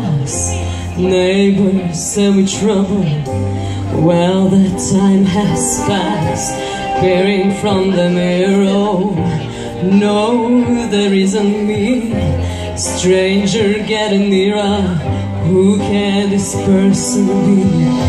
glass. Neighbors and we trouble. Well, the time has passed. Peering from the mirror. No, there isn't me. Stranger getting nearer. Who can this person be?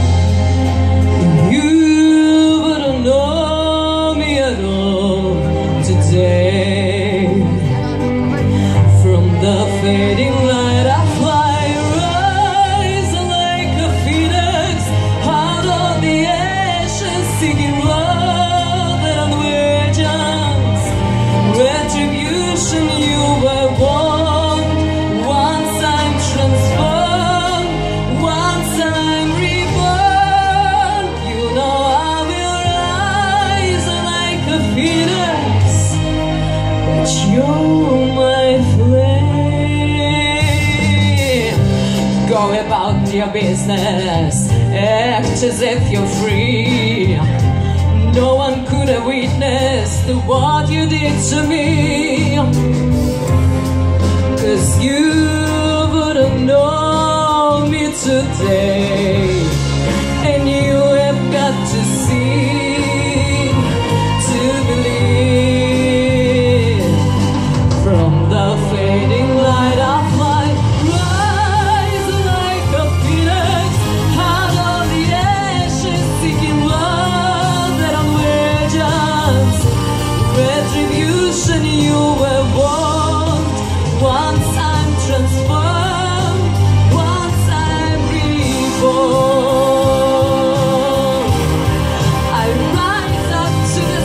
You wouldn't know me at all today. From the fading light I fly, rise like a phoenix out of the ashes, seeking love and vengeance. Retribution you were born. Once I'm transformed, once I'm reborn. You know I will rise like a phoenix, but you're my flame. Go about your business, act as if you're free. No one could have witnessed what you did to me. 'Cause you wouldn't know me today. And you have got to see to believe. From the fading light I fly, rise like a phoenix out of the ashes, seeking love and vengeance. Retribution you were born. Once I'm transformed, once I'm reborn. I rise up to the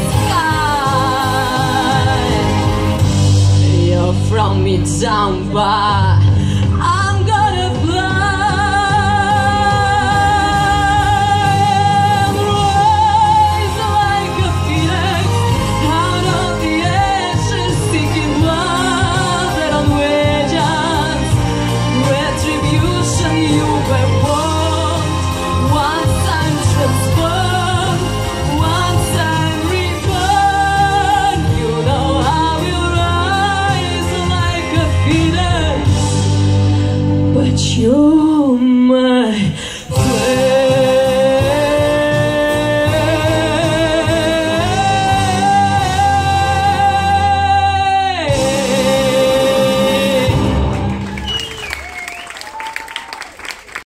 sky. You're from me down, but I'm gonna fly. Rise like a phoenix out of the ashes, seeking love and vengeance. Retribution you were born. Once I'm transformed, once I'm reborn. You know I will rise like a phoenix, but you're